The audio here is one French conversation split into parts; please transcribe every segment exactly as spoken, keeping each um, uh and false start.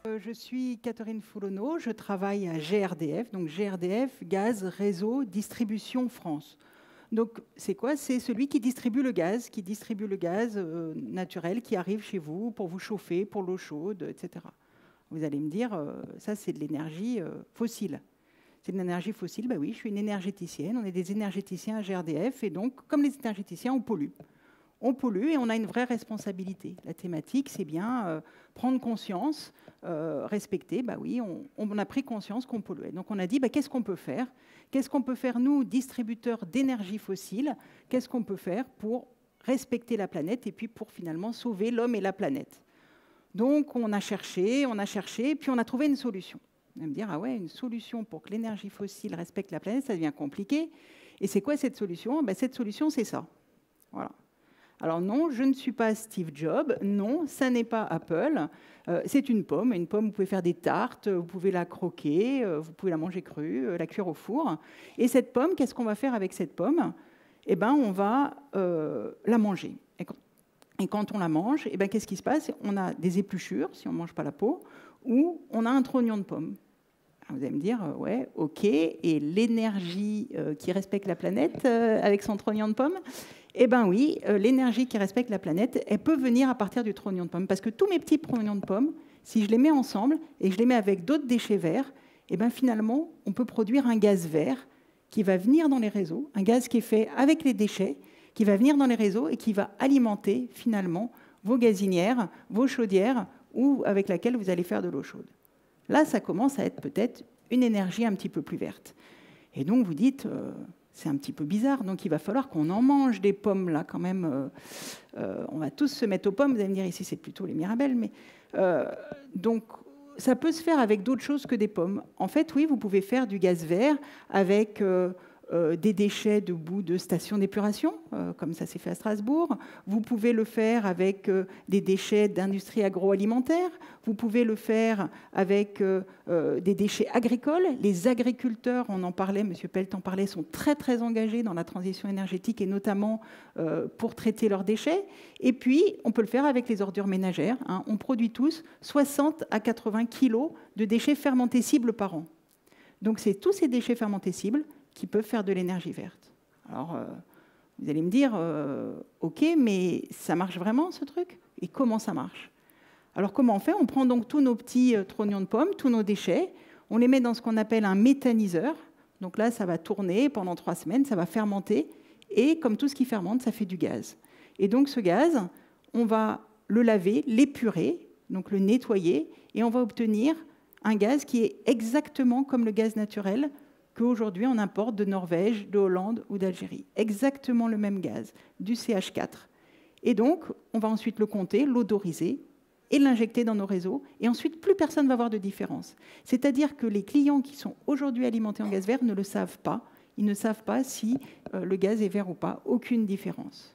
Euh, je suis Catherine Foulonneau, je travaille à G R D F, donc G R D F, Gaz, Réseau, Distribution France. Donc c'est quoi? C'est celui qui distribue le gaz, qui distribue le gaz euh, naturel qui arrive chez vous pour vous chauffer, pour l'eau chaude, et cetera. Vous allez me dire, euh, ça c'est de l'énergie euh, fossile. C'est de l'énergie fossile, bah oui, je suis une énergéticienne, on est des énergéticiens à G R D F, et donc comme les énergéticiens, on pollue. On pollue et on a une vraie responsabilité. La thématique, c'est bien euh, prendre conscience, euh, respecter. Bah oui, on, on a pris conscience qu'on polluait. Donc on a dit, bah, qu'est-ce qu'on peut faire? Qu'est-ce qu'on peut faire, nous, distributeurs d'énergie fossile? Qu'est-ce qu'on peut faire pour respecter la planète et puis pour finalement sauver l'homme et la planète? Donc on a cherché, on a cherché, puis on a trouvé une solution. On va me dire, ah ouais, une solution pour que l'énergie fossile respecte la planète, ça devient compliqué. Et c'est quoi cette solution? Bah, cette solution, c'est ça. Voilà. Alors non, je ne suis pas Steve Jobs, non, ça n'est pas Apple, euh, c'est une pomme. Une pomme, vous pouvez faire des tartes, vous pouvez la croquer, euh, vous pouvez la manger crue, euh, la cuire au four. Et cette pomme, qu'est-ce qu'on va faire avec cette pomme? Eh bien, on va euh, la manger. Et quand, et quand on la mange, eh ben, qu'est-ce qui se passe? On a des épluchures, si on ne mange pas la peau, ou on a un trognon de pomme. Alors vous allez me dire, euh, ouais, ok, et l'énergie euh, qui respecte la planète euh, avec son trognon de pomme? Eh bien oui, euh, l'énergie qui respecte la planète, elle peut venir à partir du trognon de pomme. Parce que tous mes petits trognons de pomme, si je les mets ensemble et que je les mets avec d'autres déchets verts, eh bien finalement, on peut produire un gaz vert qui va venir dans les réseaux, un gaz qui est fait avec les déchets, qui va venir dans les réseaux et qui va alimenter finalement vos gazinières, vos chaudières, ou avec laquelle vous allez faire de l'eau chaude. Là, ça commence à être peut-être une énergie un petit peu plus verte. Et donc vous dites... Euh, c'est un petit peu bizarre, donc il va falloir qu'on en mange des pommes, là, quand même. Euh, euh, on va tous se mettre aux pommes. Vous allez me dire, ici, c'est plutôt les Mirabelles. Mais, euh, donc, ça peut se faire avec d'autres choses que des pommes. En fait, oui, vous pouvez faire du gaz vert avec euh, euh, des déchets de bout de stations d'épuration, euh, comme ça s'est fait à Strasbourg. Vous pouvez le faire avec euh, des déchets d'industrie agroalimentaire. Vous pouvez le faire avec euh, euh, des déchets agricoles. Les agriculteurs, on en parlait, M. Pelt en parlait, sont très très engagés dans la transition énergétique et notamment euh, pour traiter leurs déchets. Et puis, on peut le faire avec les ordures ménagères. Hein. On produit tous soixante à quatre-vingts kilos de déchets fermentescibles par an. Donc, c'est tous ces déchets fermentescibles qui peuvent faire de l'énergie verte. Alors, euh, vous allez me dire, euh, OK, mais ça marche vraiment, ce truc? Et comment ça marche? Alors, comment on fait? On prend donc tous nos petits euh, trognons de pommes, tous nos déchets, on les met dans ce qu'on appelle un méthaniseur. Donc là, ça va tourner pendant trois semaines, ça va fermenter, et comme tout ce qui fermente, ça fait du gaz. Et donc, ce gaz, on va le laver, l'épurer, donc le nettoyer, et on va obtenir un gaz qui est exactement comme le gaz naturel qu'aujourd'hui on importe de Norvège, de Hollande ou d'Algérie. Exactement le même gaz, du C H quatre. Et donc, on va ensuite le compter, l'odoriser et l'injecter dans nos réseaux. Et ensuite, plus personne ne va voir de différence. C'est-à-dire que les clients qui sont aujourd'hui alimentés en gaz vert ne le savent pas. Ils ne savent pas si euh, le gaz est vert ou pas. Aucune différence.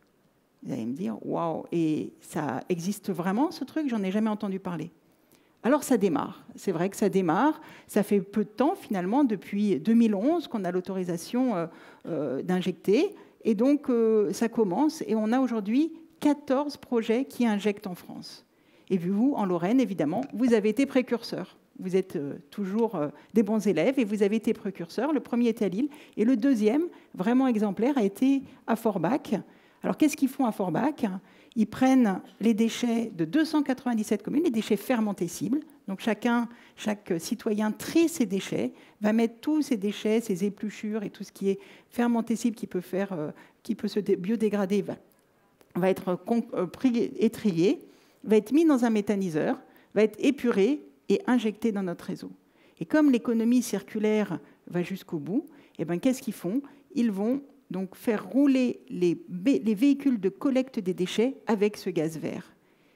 Vous allez me dire, waouh, et ça existe vraiment ce truc? J'en ai jamais entendu parler. Alors ça démarre, c'est vrai que ça démarre, ça fait peu de temps finalement, depuis deux mille onze qu'on a l'autorisation euh, euh, d'injecter, et donc euh, ça commence, et on a aujourd'hui quatorze projets qui injectent en France. Et vous, en Lorraine, évidemment, vous avez été précurseurs. Vous êtes euh, toujours euh, des bons élèves, et vous avez été précurseurs. Le premier était à Lille, et le deuxième, vraiment exemplaire, a été à Forbach. Alors qu'est-ce qu'ils font à Forbach? Ils prennent les déchets de deux cent quatre-vingt-dix-sept communes, les déchets fermentescibles. Donc chacun, chaque citoyen trie ses déchets, va mettre tous ses déchets, ses épluchures et tout ce qui est fermentescible qui peut, faire, euh, qui peut se biodégrader va, va être euh, pris et trié, va être mis dans un méthaniseur, va être épuré et injecté dans notre réseau. Et comme l'économie circulaire va jusqu'au bout, eh ben, qu'est-ce qu'ils font? Ils vont donc faire rouler les, les véhicules de collecte des déchets avec ce gaz vert.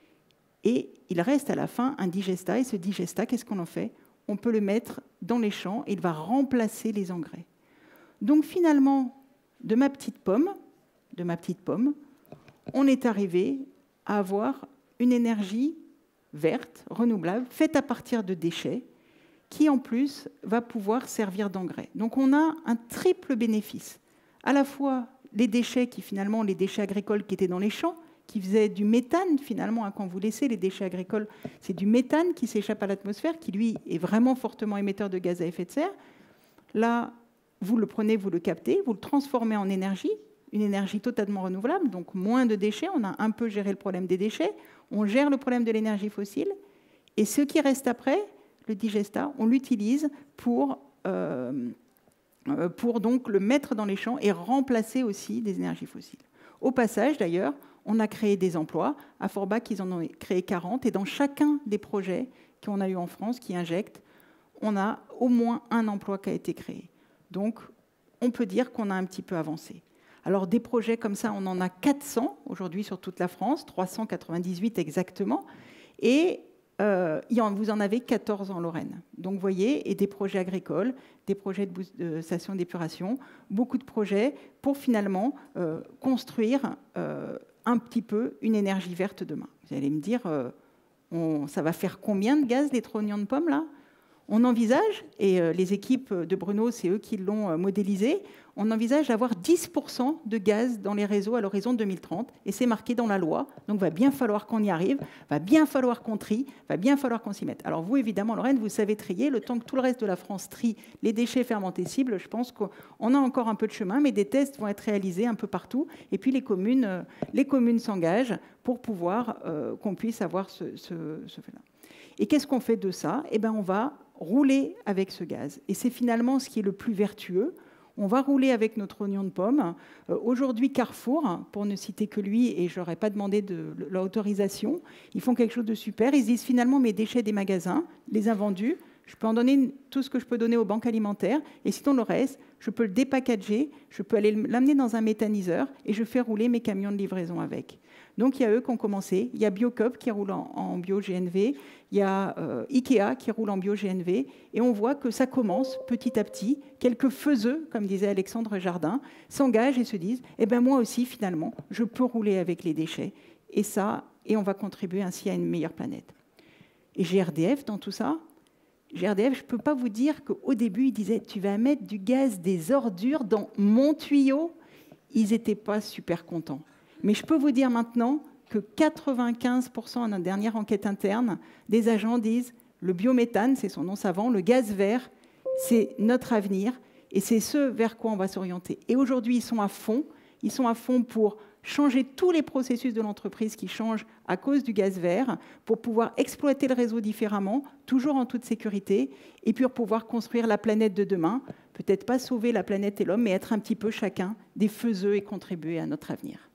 Et il reste à la fin un digestat, et ce digestat, qu'est-ce qu'on en fait? On peut le mettre dans les champs et il va remplacer les engrais. Donc finalement, de ma petite pomme, de ma petite pomme, on est arrivé à avoir une énergie verte, renouvelable, faite à partir de déchets, qui en plus va pouvoir servir d'engrais. Donc on a un triple bénéfice. À la fois les déchets qui finalement, les déchets agricoles qui étaient dans les champs, qui faisait du méthane finalement, hein, quand vous laissez les déchets agricoles, c'est du méthane qui s'échappe à l'atmosphère, qui lui est vraiment fortement émetteur de gaz à effet de serre. Là, vous le prenez, vous le captez, vous le transformez en énergie, une énergie totalement renouvelable, donc moins de déchets. On a un peu géré le problème des déchets, on gère le problème de l'énergie fossile, et ce qui reste après, le digestat, on l'utilise pour, euh, pour donc le mettre dans les champs et remplacer aussi des énergies fossiles. Au passage, d'ailleurs, on a créé des emplois. À Forbach, ils en ont créé quarante, et dans chacun des projets qu'on a eu en France, qui injectent, on a au moins un emploi qui a été créé. Donc, on peut dire qu'on a un petit peu avancé. Alors, des projets comme ça, on en a quatre cents aujourd'hui sur toute la France, trois cent quatre-vingt-dix-huit exactement, et euh, vous en avez quatorze en Lorraine. Donc, vous voyez, et des projets agricoles, des projets de, de station d'épuration, beaucoup de projets pour finalement euh, construire euh, un petit peu une énergie verte demain. Vous allez me dire, euh, on, ça va faire combien de gaz, les trognons de pommes, là ? On envisage, et euh, les équipes de Bruno, c'est eux qui l'ont euh, modélisé, on envisage d'avoir dix pour cent de gaz dans les réseaux à l'horizon deux mille trente, et c'est marqué dans la loi, donc il va bien falloir qu'on y arrive, va bien falloir qu'on trie, va bien falloir qu'on s'y mette. Alors vous, évidemment, Lorraine, vous savez trier, le temps que tout le reste de la France trie les déchets fermentescibles, je pense qu'on a encore un peu de chemin, mais des tests vont être réalisés un peu partout, et puis les communes, euh, les communes s'engagent pour pouvoir euh, qu'on puisse avoir ce, ce, ce fait-là. Et qu'est-ce qu'on fait de ça ? Eh bien, on va rouler avec ce gaz. Et c'est finalement ce qui est le plus vertueux. On va rouler avec notre oignon de pomme. Euh, Aujourd'hui, Carrefour, pour ne citer que lui, et je n'aurais pas demandé de l'autorisation, ils font quelque chose de super. Ils se disent finalement, mes déchets des magasins, les invendus, je peux en donner tout ce que je peux donner aux banques alimentaires, et sinon le reste, je peux le dépackager, je peux aller l'amener dans un méthaniseur, et je fais rouler mes camions de livraison avec. Donc il y a eux qui ont commencé, il y a Biocoop qui roule en, en bio-G N V, il y a euh, Ikea qui roule en bio-G N V, et on voit que ça commence petit à petit, quelques faiseux, comme disait Alexandre Jardin, s'engagent et se disent, eh ben moi aussi finalement, je peux rouler avec les déchets, et ça, et on va contribuer ainsi à une meilleure planète. Et G R D F dans tout ça, G R D F, je ne peux pas vous dire qu'au début, ils disaient « tu vas mettre du gaz, des ordures dans mon tuyau ». Ils n'étaient pas super contents. Mais je peux vous dire maintenant que quatre-vingt-quinze pour cent, à notre dernière enquête interne, des agents disent « le biométhane, c'est son nom savant, le gaz vert, c'est notre avenir et c'est ce vers quoi on va s'orienter ». Et aujourd'hui, ils sont à fond. Ils sont à fond pour changer tous les processus de l'entreprise qui changent à cause du gaz vert, pour pouvoir exploiter le réseau différemment, toujours en toute sécurité, et puis pour pouvoir construire la planète de demain. Peut-être pas sauver la planète et l'homme, mais être un petit peu chacun des faiseux et contribuer à notre avenir.